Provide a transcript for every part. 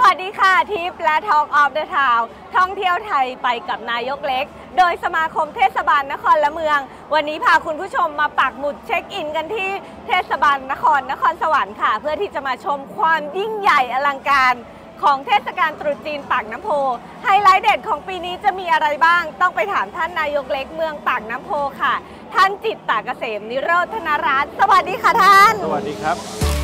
วัสดีค่ะทิปและ Talk of the Town ท่องเที่ยวไทยไปกับนายกเล็กโดยสมาคมเทศบาลนครละเมืองวันนี้พาคุณผู้ชมมาปักหมุดเช็คอินกันที่เทศบาลนครสวรรค์ค่ะเพื่อที่จะมาชมความยิ่งใหญ่อลังการของเทศกาลตรุษจีนปากน้ำโพไฮไลท์เด็ดของปีนี้จะมีอะไรบ้างต้องไปถามท่านนายกเล็กเมืองปากน้ำโพค่ะท่านจิตตเกษมนิโรธนรัตน์สวัสดีค่ะท่านสวัสดีครับ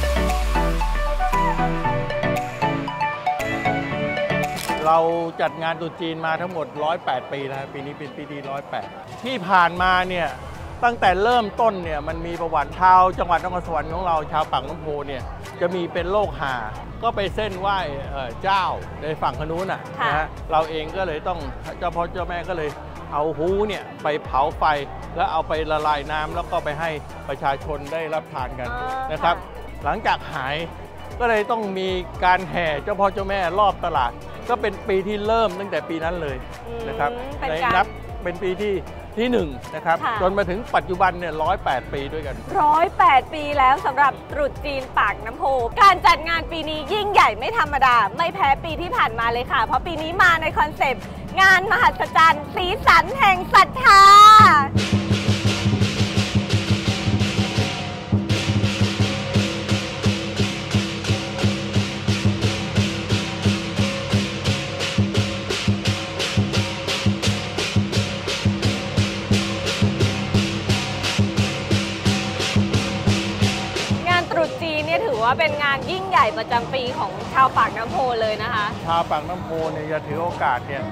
เราจัดงานตรุษจีนมาทั้งหมด108ปีแล้วปีนี้เป็นปีที่108ที่ผ่านมาเนี่ยตั้งแต่เริ่มต้นเนี่ยมันมีประวัติชาวจังหวัดนครสวรรค์ของเราชาวปากน้ำโพเนี่ยจะมีเป็นโรคห่าก็ไปเส้นไหว้เจ้าในฝั่งขนุนนะฮะเราเองก็เลยต้องเจ้าพ่อเจ้าแม่ก็เลยเอาฮูเนี่ยไปเผาไฟแล้วเอาไปละลายน้ำแล้วก็ไปให้ประชาชนได้รับทานกันนะครับหลังจากหายก็เลยต้องมีการแห่เจ้าพ่อเจ้าแม่รอบตลาดก็เป็นปีที่เริ่มตั้งแต่ปีนั้นเลยนะครับนับเป็นปีที่1นะครับจนมาถึงปัจจุบันเนี่ย108 ปีด้วยกัน 108 ปีแล้วสำหรับตรุษจีนปากน้ำโพการจัดงานปีนี้ยิ่งใหญ่ไม่ธรรมดาไม่แพ้ปีที่ผ่านมาเลยค่ะเพราะปีนี้มาในคอนเซปต์งานมหัศจรรย์สีสันแห่งศรัทธางานตรุษจีนเนี่ยถือว่าเป็นงานยิ่งใหญ่ประจำปีของชาวปากน้ำโพเลยนะคะชาวปากน้ำโพเนี่ยจะถือโอกาสเนี่ย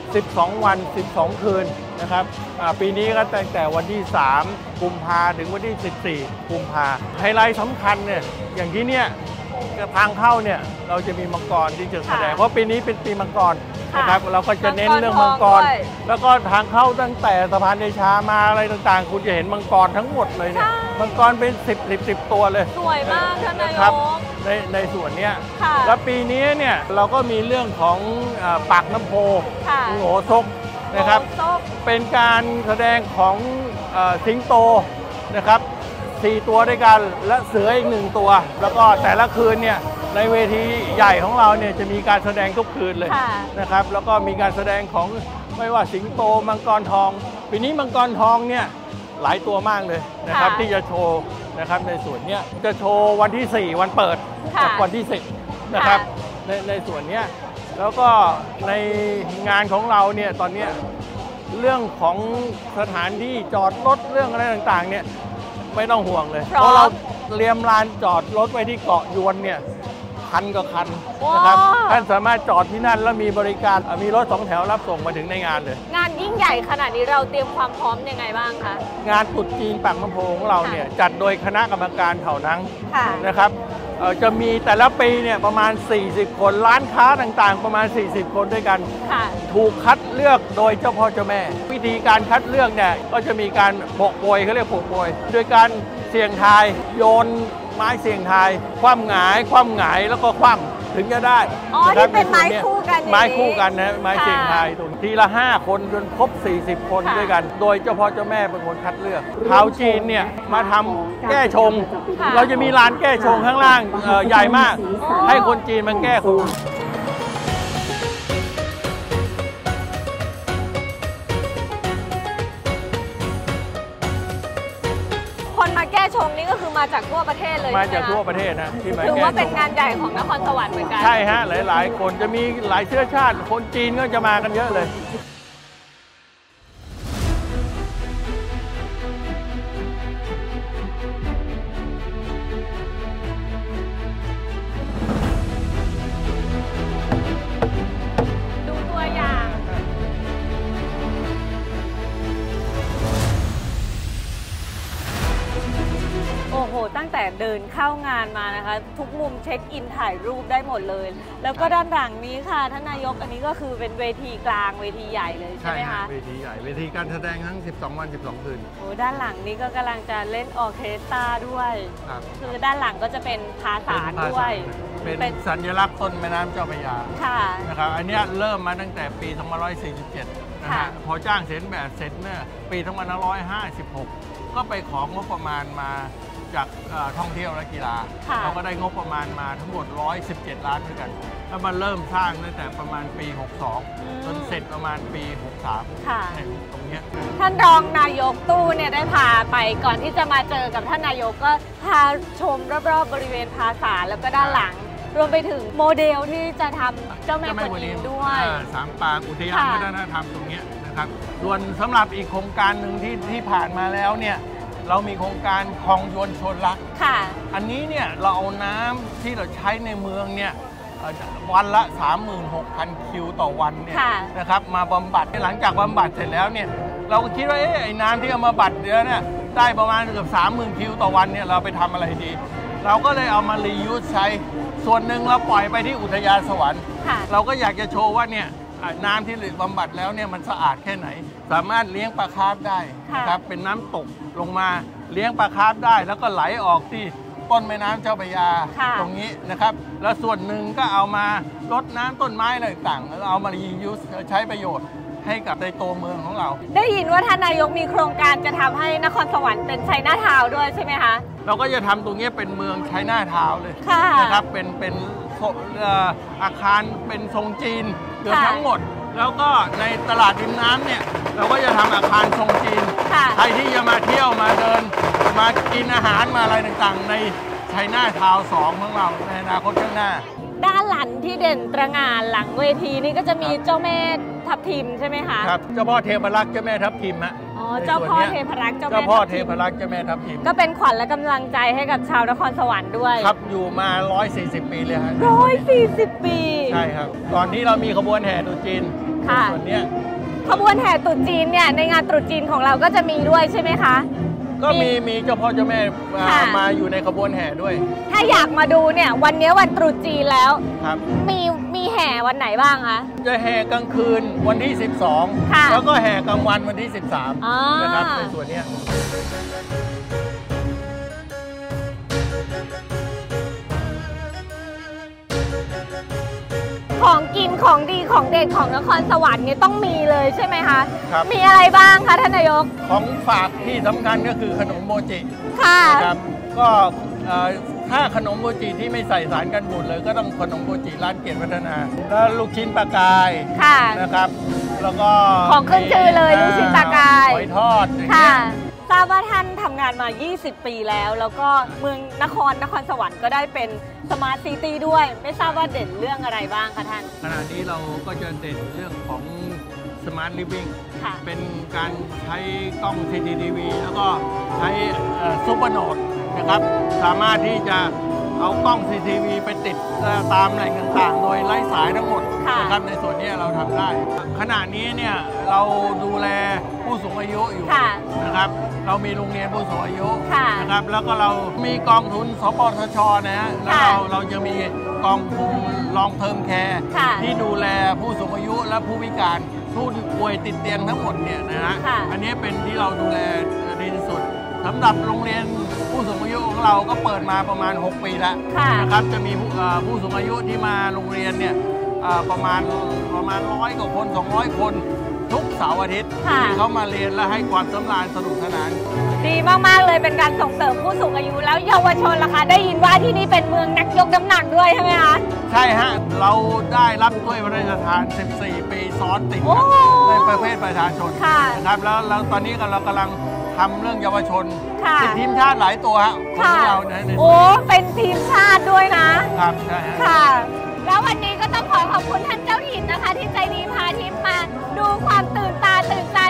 12 วัน 12 คืนนะครับปีนี้ก็ตั้งแต่วันที่3 กุมภาถึงวันที่14 กุมภาไฮไลท์สำคัญเนี่ยอย่างที่เนี่ยทางเข้าเนี่ยเราจะมีมังกรที่จะแสดงเพราะปีนี้เป็นปีมังกรนะครับเราก็จะเน้นเรื่องมังกรแล้วก็ทางเข้าตั้งแต่สะพานเดชามาอะไรต่างๆคุณจะเห็นมังกรทั้งหมดเลยเนี่ยมังกรเป็น10 ตัวเลยสวยมากท่านนายกในส่วนนี้แล้วปีนี้เนี่ยเราก็มีเรื่องของปากน้ำโพโง่ซกนะครับเป็นการแสดงของสิงโตนะครับ4 ตัวด้วยกันและเสืออีก1 ตัวแล้วก็แต่ละคืนเนี่ยในเวทีใหญ่ของเราเนี่ยจะมีการแสดงทุกคืนเลยนะครับแล้วก็มีการแสดงของไม่ว่าสิงโตมังกรทองปีนี้มังกรทองเนี่ยหลายตัวมากเลยนะครับที่จะโชว์นะครับในส่วนนี้จะโชว์วันที่4วันเปิดกับวันที่10นะครับในส่วนนี้แล้วก็ในงานของเราเนี่ยตอนนี้เรื่องของสถานที่จอดรถเรื่องอะไรต่างๆเนี่ยไม่ต้องห่วงเลยเพราะเราเตรียมลานจอดรถไว้ที่เกาะยวนเนี่ย1,000 กว่าคันนะครับท่านสามารถจอดที่นั่นแล้วมีบริการมีรถ2 แถวรับส่งมาถึงในงานเลยงานยิ่งใหญ่ขนาดนี้เราเตรียมความพร้อมยังไงบ้างคะงานตรุษจีนปากน้ำโพของเราเนี่ยจัดโดยคณะกรรมการเถานังนะครับจะมีแต่ละปีเนี่ยประมาณ40 คนร้านค้าต่างๆประมาณ40 คนด้วยกันถูกคัดเลือกโดยเจ้าพ่อเจ้าแม่วิธีการคัดเลือกเนี่ยก็จะมีการโปะโปรยเขาเรียกโปะโปรยโดยการเสี่ยงทายโยนไม้เสี่ยงทายคว่ำหงายแล้วก็คว่ำถึงจะได้ที่เป็นไม้คู่กันนะไม้เสี่ยงทายตรงทีละ5 คนจนครบ40 คนด้วยกันโดยเจ้าพ่อเจ้าแม่เป็นคนคัดเลือกชาวจีนเนี่ยมาทำแก้ชงเราจะมีลานแก้ชงข้างล่างใหญ่มากให้คนจีนมันแก้ชงคนมาแก้ชงนี่ก็คือมาจากทั่วประเทศเลยมาจากทั่วประเทศนะที่มาแก้ชงถือว่าเป็นงานใหญ่ของนครสวรรค์เหมือนกันใช่ฮะหลายคนจะมีหลายเชื้อชาติคนจีนก็จะมากันเยอะเลยดูตัวอย่างโอ้โหตั้งแต่เดินเข้างานมานะคะทุกมุมเช็คอินถ่ายรูปได้หมดเลยแล้วก็ด้านหลังนี้ค่ะท่านนายกอันนี้ก็คือเป็นเวทีกลางเวทีใหญ่เลยใช่ไหมคะเวทีใหญ่เวทีการแสดงทั้ง12 วัน 12 คืนโอ้ด้านหลังนี้ก็กำลังจะเล่นออร์เคสตราด้วยคือด้านหลังก็จะเป็นภาษาด้วยเป็นสัญลักษณ์ต้นแม่น้ำเจ้าพระยานะครับอันนี้เริ่มมาตั้งแต่ปี2547นะฮะพอจ้างเสร็จแบบเสร็จเนี่ยปี2556 ก็ไปของงบประมาณมาจากท่องเที่ยวและกีฬาเราก็ได้งบประมาณมาทั้งหมด117 ล้านด้วยกันแล้วมันเริ่มสร้างตั้งแต่ประมาณปี 62 จนเสร็จประมาณปี 63ตรงนี้ท่านรองนายกตู้เนี่ยได้พาไปก่อนที่จะมาเจอกับท่านนายกก็พาชมรอบๆบริเวณภาษาแล้วก็ด้านหลังรวมไปถึงโมเดลที่จะทำเจ้าแม่กวนอิมด้วยสามปางอุทยานวัฒนธรรมตรงนี้นะครับส่วนสำหรับอีกโครงการหนึ่งที่ผ่านมาแล้วเนี่ยเรามีโครงการคลองยวนชลรักอันนี้เนี่ยเราเอาน้ำที่เราใช้ในเมืองเนี่ยวันละ 36,000 คิวต่อวันเนี่ยนะครับมาบำบัดหลังจากบำบัดเสร็จแล้วเนี่ยเราก็คิดว่าไอ้น้ำที่เอามาบำบัดเนี่ยได้ประมาณเกือบ 30,000 คิวต่อวันเนี่ยเราไปทำอะไรดีเราก็เลยเอามารียูสใช้ส่วนหนึ่งเราปล่อยไปที่อุทยานสวรรค์เราก็อยากจะโชว์ว่าเนี่ยน้ำที่บำบัดแล้วเนี่ยมันสะอาดแค่ไหนสามารถเลี้ยงปลาคาร์ฟได้นะครับเป็นน้ำตกลงมาเลี้ยงปลาคาร์ฟได้แล้วก็ไหลออกที่ต้นแม่น้ำเจ้าพระยาตรงนี้นะครับแล้วส่วนหนึ่งก็เอามารดน้ำต้นไม้อะไรต่างๆแล้วเอามารียูสใช้ประโยชน์ให้กับในตัวเมืองของเราได้ยินว่าท่านนายกมีโครงการจะทำให้นครสวรรค์เป็นชัยนาทาวน์ด้วยใช่ไหมคะเราก็จะทำตรงนี้เป็นเมืองชัยนาทาวน์เลยนะครับเป็นอาคารเป็นทรงจีนเกือบทั้งหมดแล้วก็ในตลาดริมน้ำเนี่ยเราก็จะทำอาคารทรงจีนใครที่จะมาเที่ยวมาเดินมากินอาหารมาอะไรต่างๆในชัยนาทาวน์2ของเราในอนาคตข้างหน้าด้านหลังที่เด่นตระหง่านหลังเวทีนี่ก็จะมีเจ้าแม่ทับทิมใช่ไหมคะครับเจ้าพ่อเทพรักษ์เจ้าแม่ทับทิมเจ้าพ่อเทพรักษ์เจ้าพ่อเทพรักษ์เจ้าแม่ทับทิมก็เป็นขวัญและกำลังใจให้กับชาวนครสวรรค์ด้วยครับอยู่มา140 ปีเลยครับ 140 ปีใช่ครับตอนนี้เรามีขบวนแห่ตรุษจีนส่วนนี้ขบวนแห่ตรุษจีนเนี่ยในงานตรุษจีนของเราก็จะมีด้วยใช่ไหมคะก็มีเจ้าพ่อเจ้าแม่มาอยู่ในขบวนแห่ด้วยถ้าอยากมาดูเนี่ยวันนี้วันตรุษจีนแล้วครับมีแห่วันไหนบ้างคะจะแห่กลางคืนวันที่12แล้วก็แห่กลางวันวันที่13นะครับในส่วนนี้ของกินของดีของเด็ดของนครสวรรค์เนี่ยต้องมีเลยใช่ไหมคะครับมีอะไรบ้างคะท่านนายกของฝากที่สำคัญก็คือขนมโมจิค่ะครับก็ถ้าขนมโมจิที่ไม่ใส่สารกันบูดเลยก็ต้องขนมโมจิร้านเกียรติวัฒนาแล้วลูกชิ้นปลากายนะครับแล้วก็ของขึ้นชื่อเลยลูกชิ้นปลากายหอยทอดค่ะทราบว่าท่านทำงานมา20 ปีแล้วก็เมืองนครสวรรค์ก็ได้เป็นสมาร์ทซิตี้ด้วยไม่ทราบว่าเด่นเรื่องอะไรบ้างคะท่านขณะนี้เราก็จะเด่นเรื่องของสมาร์ทลิฟวิ่งเป็นการใช้กล้อง CCTV แล้วก็ใช้ซูเปอร์โนดนะครับสามารถที่จะเอากล้อง CCTV ไปติดตามแหล่งต่างๆโดยไร้สายทั้งหมดนะครับในส่วนนี้เราทำได้ขณะนี้เนี่ยเราดูแลผู้สูงอายุอยู่นะครับเรามีโรงเรียนผู้สูงอายุนะครับแล้วก็เรามีกองทุนสปสช.นะฮะแล้วเราจะมีกองทุนลองเทอมแคร์ที่ดูแลผู้สูงอายุและผู้พิการผู้ป่วยติดเตียงทั้งหมดเนี่ยนะฮะอันนี้เป็นที่เราดูแลดีที่สุดสำหรับโรงเรียนผู้สูงอายุของเราก็เปิดมาประมาณ6 ปีแล้วนะครับจะมีผู้สูงอายุที่มาโรงเรียนเนี่ยประมาณ100 กว่าคน200 คนทุกเสาร์อาทิตย์ที่เขามาเรียนและให้ความสำราญสนุกสนานดีมากๆเลยเป็นการส่งเสริมผู้สูงอายุแล้วเยาวชนล่ะคะได้ยินว่าที่นี่เป็นเมืองนักยกน้ำหนักด้วยใช่ไหมคะใช่ฮะเราได้รับถ้วยพระราชทาน14 ปีซ้อนติดในประเภทประชาชนนะครับแล้วตอนนี้เรากำลังทำเรื่องเยาวชนเป็นทีมชาติหลายตัวของเราโอ้เป็นทีมชาติด้วยนะครับใช่ค่ะแล้ววันนี้ก็ต้องขอบคุณท่านเจ้าถิ่นนะคะที่ใจดีพาทิพย์มาดูความตื่นตาตื่นใจ